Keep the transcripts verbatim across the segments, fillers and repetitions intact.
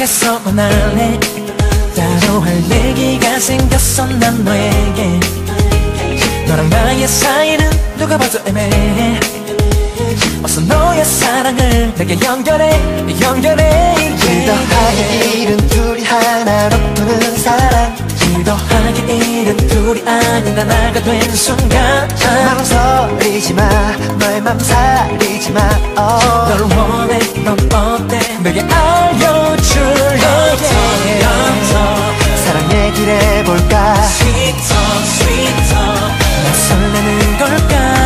생각해서 원할래. 따로 할 얘기가 생겼어 난 너에게. 너랑 나의 사이는 누가 봐도 애매해. 어서 너의 사랑을 내게 연결해 연결해. 일 더하기 일은 둘이 하나로 푸는 사랑. 일 더하기 일은 둘이 아닌 하나가 된 순간. 망설이지마 너의 맘 사리지마. oh. 널 원해 넌 어때 내게 알려줄래. 사랑 얘기를 해볼까. Sweet talk sweet talk 나 설레는 걸까.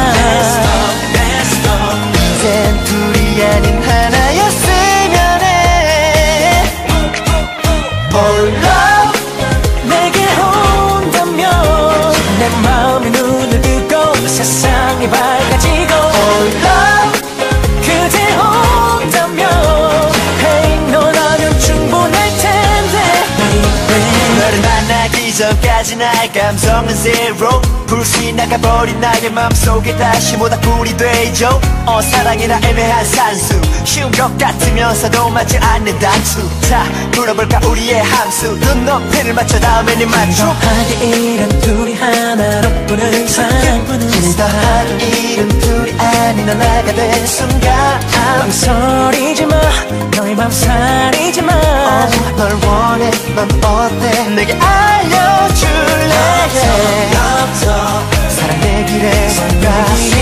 이젠 둘이 아닌 하나였으면 해. For love 내게 온다면 내 마음이 눈을 뜨고 세상이 밝아지고. For love 그대 온다면 hey 너라면 충분할 텐데 baby. 너를 만나기 전까지 나의 감성은 zero. 불씨 나가버린 나의 맘속에 다시 모닥불이 되죠. 어 사랑이라 애매한 산수. 쉬운 것 같으면서도 맞지 않는 단수. 자 물어볼까 우리의 함수. 눈높이를 맞춰 다음엔 네 맞춤. 더하기 일은 둘이 하나로 꾸는 사랑. 일 더하기 일은 둘이 아닌 하나가 된 순간. 망설이지마 너의 맘 사리지마. oh, 널 원해 넌 어때 내게 알려줄래. love talk, love talk. 사랑 얘기를 해볼까.